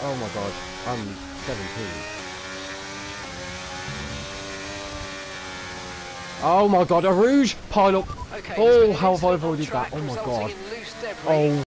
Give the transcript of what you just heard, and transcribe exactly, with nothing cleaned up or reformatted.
Oh my god, I'm seventeen. Oh my god, a Rouge pile up. Okay, Oh, how have I avoided that? Oh my god. Oh.